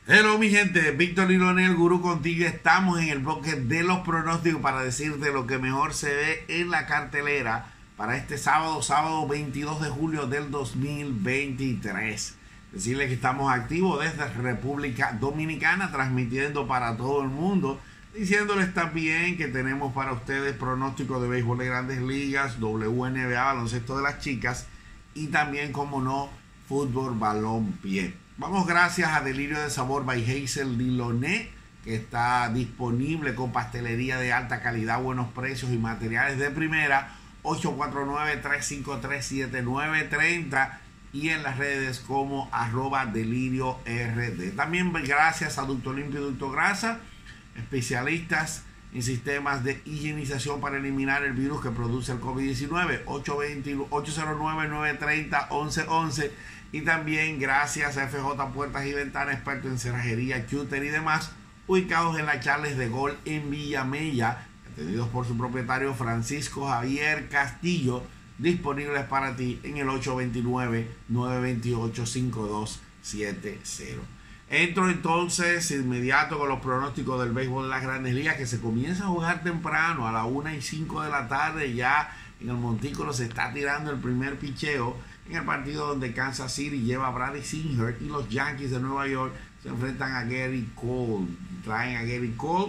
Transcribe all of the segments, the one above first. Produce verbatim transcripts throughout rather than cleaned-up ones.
Hello mi gente, Víctor y Leonel, Gurú contigo. Estamos en el bloque de los pronósticos para decirte lo que mejor se ve en la cartelera para este sábado, sábado veintidós de julio del dos mil veintitrés. Decirles que estamos activos desde República Dominicana, transmitiendo para todo el mundo, diciéndoles también que tenemos para ustedes pronósticos de béisbol de Grandes Ligas, W N B A, baloncesto de las chicas y también, como no, fútbol balón-pie. Vamos gracias a Delirio de Sabor by Hazel Diloné, que está disponible con pastelería de alta calidad, buenos precios y materiales de primera. Ocho cuatro nueve, tres cinco tres, siete nueve tres cero y en las redes como arroba delirio rd. También gracias a Ducto Limpio y Ducto Grasa, especialistas en sistemas de higienización para eliminar el virus que produce el COVID diecinueve. ocho cero nueve, nueve tres cero, once once. Y también gracias a F J Puertas y Ventanas, experto en cerrajería, shooter y demás, ubicados en la Charles de Gaulle en Villamella, atendidos por su propietario Francisco Javier Castillo, disponibles para ti en el ocho dos nueve, nueve dos ocho, cinco dos siete cero. Entro entonces inmediato con los pronósticos del béisbol de las Grandes Ligas, que se comienza a jugar temprano, a la una y cinco de la tarde. Ya en el montículo se está tirando el primer picheo en el partido donde Kansas City lleva a Brady Singer y los Yankees de Nueva York se enfrentan a Gary Cole. Traen a Gary Cole,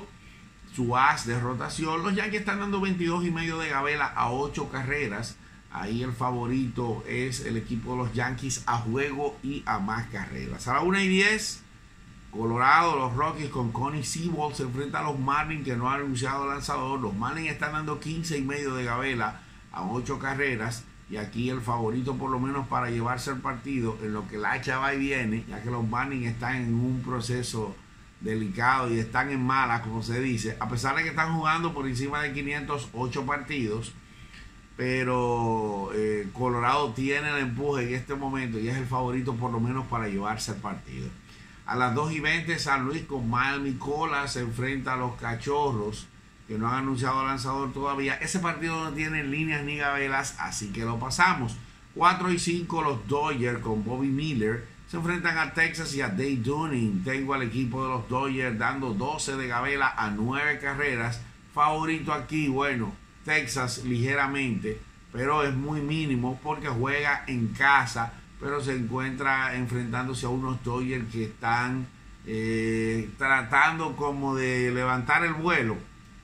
su as de rotación. Los Yankees están dando veintidós y medio de gavela a ocho carreras. Ahí el favorito es el equipo de los Yankees a juego y a más carreras. A la una y diez, Colorado, los Rockies con Connie Seabold se enfrentan a los Marlins, que no han anunciado lanzador. Los Marlins están dando quince y medio de gavela a ocho carreras. Y aquí el favorito, por lo menos para llevarse el partido, en lo que la hacha va y viene, ya que los Marlins están en un proceso delicado y están en malas, como se dice, a pesar de que están jugando por encima de quinientos ocho partidos. Pero eh, Colorado tiene el empuje en este momento y es el favorito por lo menos para llevarse el partido. A las dos y veinte, San Luis con Miami Cola se enfrenta a los Cachorros, que no han anunciado lanzador todavía. Ese partido no tiene líneas ni gavelas, así que lo pasamos. cuatro y cinco, los Dodgers con Bobby Miller se enfrentan a Texas y a Dave Dunning. Tengo al equipo de los Dodgers dando doce de gavela a nueve carreras. Favorito aquí, bueno, Texas ligeramente, pero es muy mínimo porque juega en casa, pero se encuentra enfrentándose a unos Dodgers que están eh, tratando como de levantar el vuelo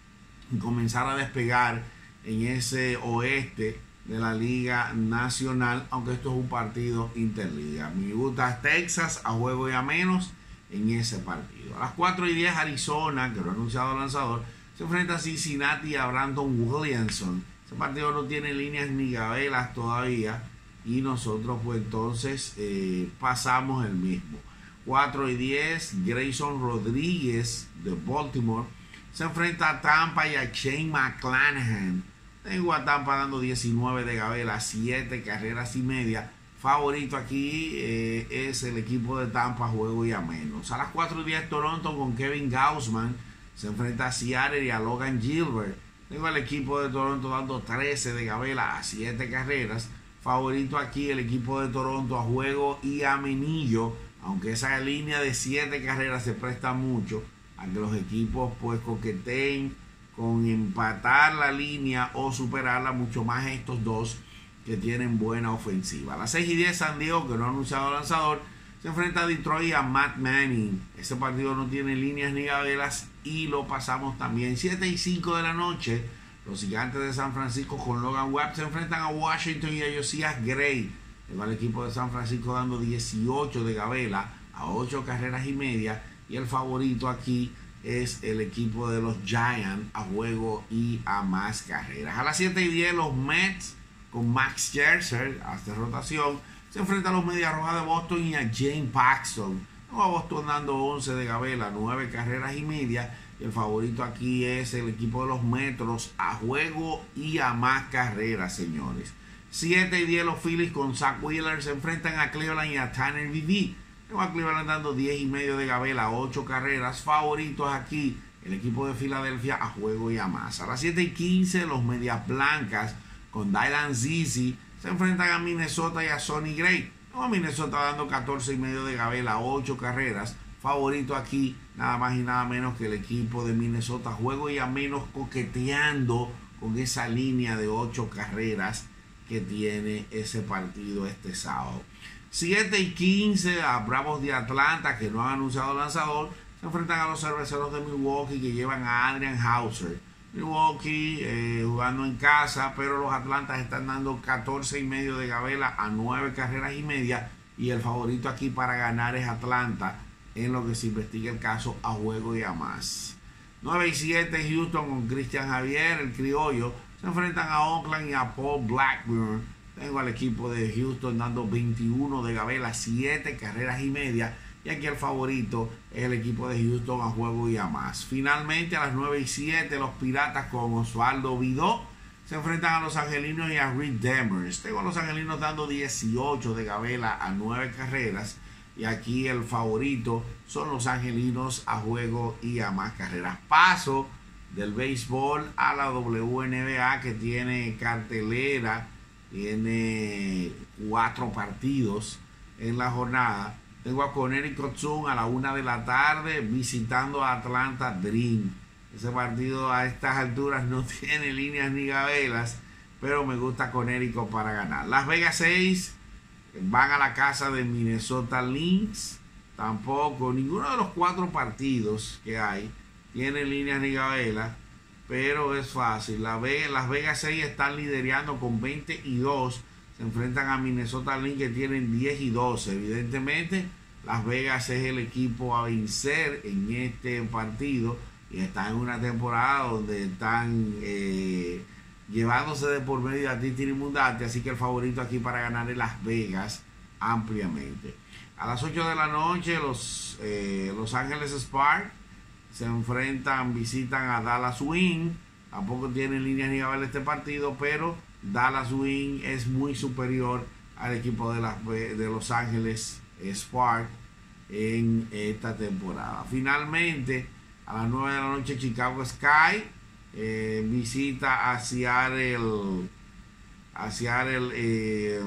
y comenzar a despegar en ese oeste de la Liga Nacional, aunque esto es un partido interliga. Me gusta Texas a juego y a menos en ese partido. A las cuatro y diez, Arizona, que no ha anunciado lanzador, se enfrenta a Cincinnati y a Brandon Williamson. Ese partido no tiene líneas ni gavelas todavía y nosotros pues entonces eh, pasamos el mismo. cuatro y diez, Grayson Rodríguez de Baltimore se enfrenta a Tampa y a Shane McClanahan. Tengo a Tampa dando diecinueve de gavela, siete carreras y media. Favorito aquí eh, es el equipo de Tampa, juego y a menos. A las cuatro y diez, Toronto con Kevin Gausman se enfrenta a Seattle y a Logan Gilbert. Tengo al equipo de Toronto dando trece de gavela a siete carreras. Favorito aquí el equipo de Toronto a juego y a menillo, aunque esa línea de siete carreras se presta mucho a que los equipos pues coqueteen con empatar la línea o superarla, mucho más estos dos que tienen buena ofensiva. A las seis y diez, San Diego, que no ha anunciado lanzador, se enfrenta a Detroit y a Matt Manning. Ese partido no tiene líneas ni gavelas y lo pasamos también. siete y cinco de la noche, los Gigantes de San Francisco con Logan Webb se enfrentan a Washington y a Josiah Gray. El equipo de San Francisco dando dieciocho de gavela a ocho carreras y media. Y el favorito aquí es el equipo de los Giants a juego y a más carreras. A las siete y diez, los Mets con Max Scherzer hasta rotación se enfrentan a los Medias Rojas de Boston y a James Paxton. A Boston dando once de gavela, nueve carreras y media. Y el favorito aquí es el equipo de los Metros a juego y a más carreras, señores. siete y diez, los Phillies con Zach Wheeler se enfrentan a Cleveland y a Tanner Bibee. A Cleveland dando diez y medio de gavela, ocho carreras. Favoritos aquí el equipo de Filadelfia a juego y a más. A las siete y quince, los Medias Blancas con Dylan Cease se enfrentan a Minnesota y a Sonny Gray. No, Minnesota dando catorce y medio de gavela, ocho carreras. favorito aquí, nada más y nada menos que el equipo de Minnesota. Juego y a menos coqueteando con esa línea de ocho carreras que tiene ese partido este sábado. siete y quince a Bravos de Atlanta, que no han anunciado lanzador, se enfrentan a los Cerveceros de Milwaukee, que llevan a Adrian Hauser. Milwaukee eh, jugando en casa, pero los Atlantas están dando catorce y medio de gavela a nueve carreras y media, y el favorito aquí para ganar es Atlanta, en lo que se investiga el caso a juego y a más. nueve y siete Houston con Cristian Javier, el criollo, se enfrentan a Oakland y a Paul Blackburn. Tengo al equipo de Houston dando veintiuno de gavela, siete carreras y media, y aquí el favorito es el equipo de Houston a juego y a más. Finalmente a las nueve y siete los Piratas con Osvaldo Vidó se enfrentan a los Angelinos y a Reed Demers. Tengo a los Angelinos dando dieciocho de gavela a nueve carreras, y aquí el favorito son los Angelinos a juego y a más carreras. Paso del béisbol a la W N B A, que tiene cartelera, tiene cuatro partidos en la jornada. Tengo a Connecticut Sun a la una de la tarde visitando a Atlanta Dream. Ese partido a estas alturas no tiene líneas ni gavelas, pero me gusta Connecticut para ganar. Las Vegas seis van a la casa de Minnesota Lynx. Tampoco, ninguno de los cuatro partidos que hay tiene líneas ni gavelas, pero es fácil. Las Vegas, Las Vegas seis están liderando con veinte y dos. Se enfrentan a Minnesota Lynx, que tienen diez y doce. Evidentemente, Las Vegas es el equipo a vencer en este partido, y están en una temporada donde están eh, llevándose de por medio a Titi Mundate, así que el favorito aquí para ganar es Las Vegas ampliamente. A las ocho de la noche los eh, Los Ángeles Sparks se enfrentan, visitan a Dallas Wing. Tampoco tienen líneas ni gavelas este partido, pero Dallas Wing es muy superior al equipo de, las, de Los Ángeles Sparks en esta temporada. Finalmente, a las nueve de la noche, Chicago Sky eh, visita a Seattle, a Seattle eh,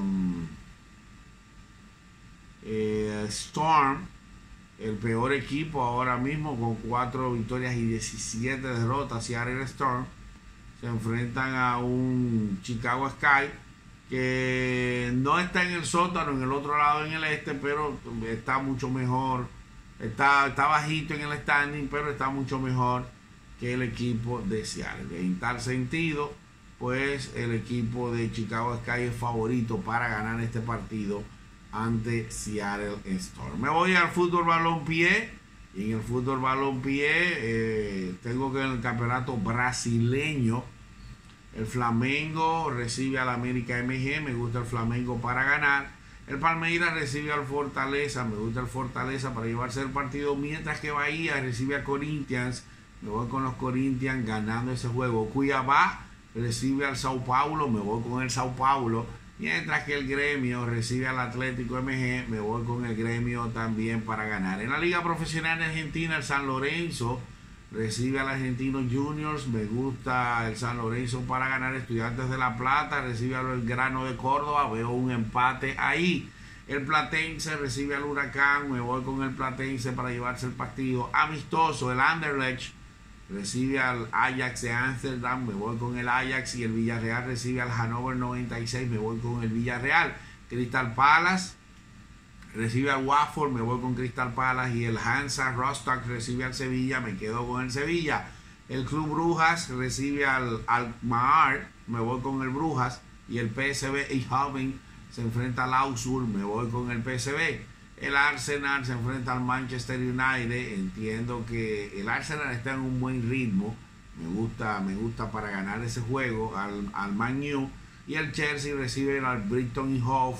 eh, Storm, el peor equipo ahora mismo con cuatro victorias y diecisiete derrotas. Seattle Storm se enfrentan a un Chicago Sky que no está en el sótano, en el otro lado, en el este, pero está mucho mejor, está, está bajito en el standing, pero está mucho mejor que el equipo de Seattle. En tal sentido, pues el equipo de Chicago Sky es favorito para ganar este partido ante Seattle Storm. Me voy al fútbol balompié, y en el fútbol balompié eh, tengo que en el campeonato brasileño el Flamengo recibe al América M G. Me gusta el Flamengo para ganar. El Palmeiras recibe al Fortaleza. Me gusta el Fortaleza para llevarse el partido, mientras que Bahía recibe a Corinthians. Me voy con los Corinthians ganando ese juego. Cuiabá recibe al Sao Paulo. Me voy con el Sao Paulo. Mientras que el Gremio recibe al Atlético M G, me voy con el Gremio también para ganar. En la Liga Profesional de Argentina, el San Lorenzo recibe al Argentino Juniors. Me gusta el San Lorenzo para ganar. Estudiantes de La Plata recibe al Belgrano de Córdoba. Veo un empate ahí. El Platense recibe al Huracán. Me voy con el Platense para llevarse el partido. Amistoso, el Anderlecht recibe al Ajax de Ámsterdam. Me voy con el Ajax. Y el Villarreal recibe al Hannover noventa y seis. Me voy con el Villarreal. Crystal Palace recibe al Watford. Me voy con Crystal Palace. Y el Hansa Rostock recibe al Sevilla. Me quedo con el Sevilla. El Club Brujas recibe al Alkmaar. Me voy con el Brujas. Y el P S V Eindhoven se enfrenta al Augsburg. Me voy con el P S V. El Arsenal se enfrenta al Manchester United. Entiendo que el Arsenal está en un buen ritmo. Me gusta, me gusta para ganar ese juego al, al Man U. Y el Chelsea recibe al Brighton y Hove.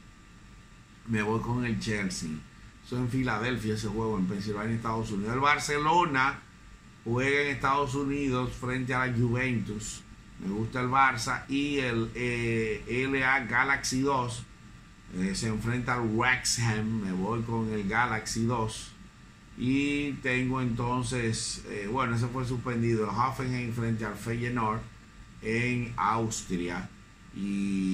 Me voy con el Chelsea. Eso en Filadelfia, ese juego en Pensilvania, Estados Unidos. El Barcelona juega en Estados Unidos frente a la Juventus. Me gusta el Barça. Y el eh, L A Galaxy dos Eh, se enfrenta al Wrexham. Me voy con el Galaxy dos. Y tengo entonces, eh, bueno, ese fue suspendido, el Hoffenheim frente al Feyenoord en Austria.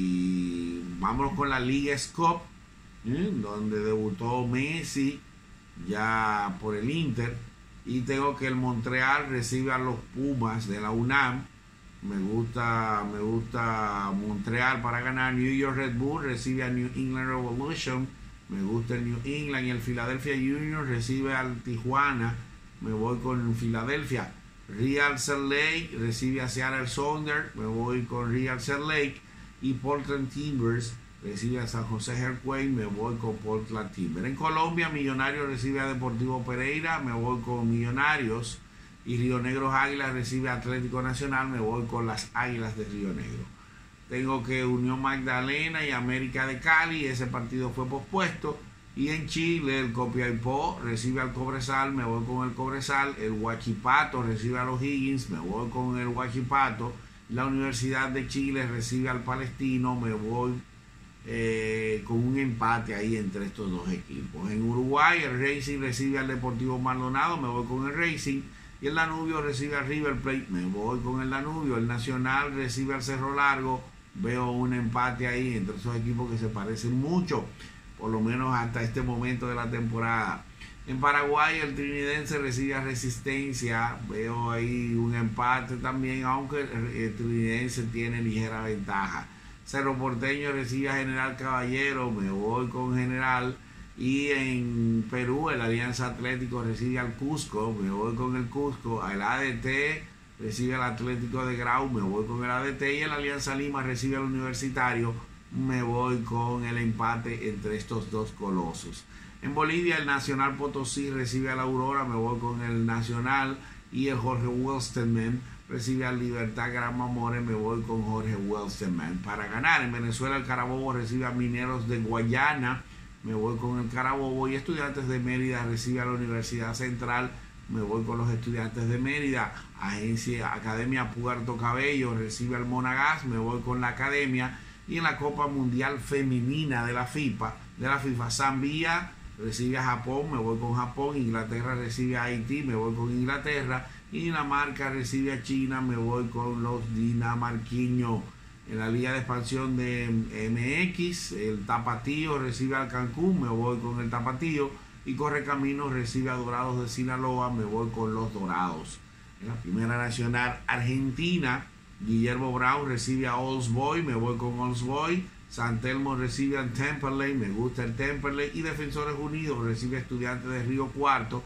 Y vámonos con la Liga Cup, ¿eh? donde debutó Messi ya por el Inter. Y tengo que el Montreal recibe a los Pumas de la UNAM. Me gusta, me gusta Montreal para ganar. New York Red Bull recibe a New England Revolution. Me gusta el New England. Y el Philadelphia Union recibe al Tijuana. Me voy con Philadelphia. Real Salt Lake recibe a Seattle Sounders. Me voy con Real Salt Lake. Y Portland Timbers recibe a San José Earthquakes. Me voy con Portland Timbers. En Colombia, Millonarios recibe a Deportivo Pereira. Me voy con Millonarios. Y Río Negro Águilas recibe a Atlético Nacional. Me voy con las Águilas de Río Negro. Tengo que Unión Magdalena y América de Cali. Ese partido fue pospuesto. Y en Chile, el Copiapó recibe al Cobresal. Me voy con el Cobresal. El Huachipato recibe a los Higgins. Me voy con el Huachipato. La Universidad de Chile recibe al Palestino. Me voy eh, con un empate ahí entre estos dos equipos. En Uruguay, el Racing recibe al Deportivo Maldonado. Me voy con el Racing. Y el Danubio recibe al River Plate. Me voy con el Danubio. El Nacional recibe al Cerro Largo. Veo un empate ahí entre esos equipos que se parecen mucho, por lo menos hasta este momento de la temporada. En Paraguay, el Trinidense recibe a Resistencia. Veo ahí un empate también, aunque el Trinidense tiene ligera ventaja. Cerro Porteño recibe a General Caballero. Me voy con General. Y en Perú, el Alianza Atlético recibe al Cusco. Me voy con el Cusco. El A D T recibe al Atlético de Grau. Me voy con el A D T. Y el Alianza Lima recibe al Universitario. Me voy con el empate entre estos dos colosos. En Bolivia, el Nacional Potosí recibe a la Aurora. Me voy con el Nacional. Y el Jorge Wilstermann recibe al Libertad Gran Mamoré. Me voy con Jorge Wilstermann para ganar. En Venezuela, el Carabobo recibe a Mineros de Guayana. Me voy con el Carabobo. Y Estudiantes de Mérida recibe a la Universidad Central. Me voy con los Estudiantes de Mérida. Agencia Academia Puerto Cabello recibe al Monagas. Me voy con la Academia. Y en la Copa Mundial Femenina de la FIFA, de la FIFA, Zambia recibe a Japón. Me voy con Japón. Inglaterra recibe a Haití. Me voy con Inglaterra. Y Dinamarca recibe a China. Me voy con los dinamarquiños. En la Liga de Expansión de M X, el Tapatío recibe al Cancún. Me voy con el Tapatío. Y Correcaminos recibe a Dorados de Sinaloa. Me voy con los Dorados. En la Primera Nacional Argentina, Guillermo Brown recibe a Olds Boy. Me voy con Olds Boy. San Telmo recibe al Temperley. Me gusta el Temperley. Y Defensores Unidos recibe a Estudiantes de Río Cuarto.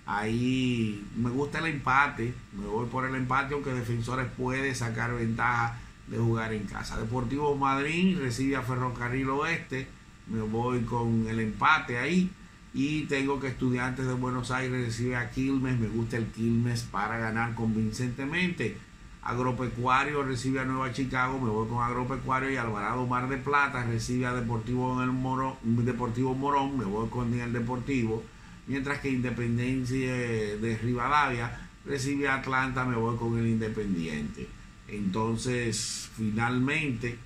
Ahí me gusta el empate. Me voy por el empate, aunque Defensores puede sacar ventaja de jugar en casa. Deportivo Madrid recibe a Ferrocarril Oeste. Me voy con el empate ahí. Y tengo que Estudiantes de Buenos Aires recibe a Quilmes. Me gusta el Quilmes para ganar convincentemente. Agropecuario recibe a Nueva Chicago. Me voy con Agropecuario. Y Alvarado Mar de Plata recibe a Deportivo, del Morón, Deportivo Morón. Me voy con el Deportivo. Mientras que Independencia de Rivadavia recibe a Atlanta. Me voy con el Independiente. Entonces, finalmente,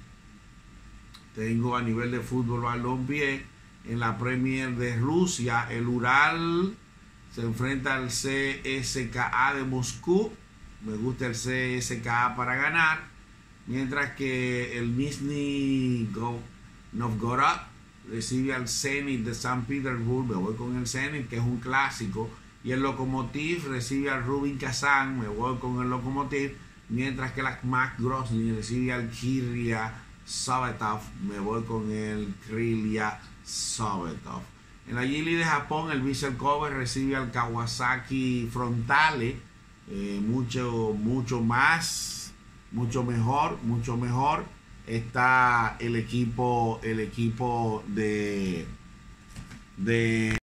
tengo a nivel de fútbol balompié en la Premier de Rusia. El Ural se enfrenta al C S K A de Moscú. Me gusta el C S K A para ganar. Mientras que el Nizhny Novgorod recibe al Zenit de San Petersburgo. Me voy con el Zenit, que es un clásico. Y el Lokomotiv recibe al Rubin Kazán. Me voy con el Lokomotiv. Mientras que la Mac Grozny recibe al Krylia Sovetov. Me voy con el Krylia Sovetov. En la G-League de Japón, el Vissel Kobe recibe al Kawasaki Frontale. Eh, mucho, mucho más, mucho mejor, mucho mejor está el equipo, el equipo de, de